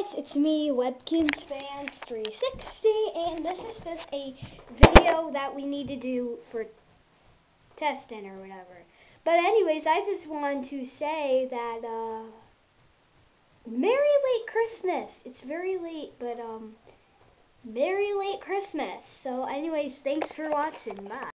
guys, it's me, WebkinsFans360, and this is just a video that we need to do for testing or whatever. But anyways, I just wanted to say that, Merry Late Christmas! It's very late, but, Merry Late Christmas! So anyways, thanks for watching, bye.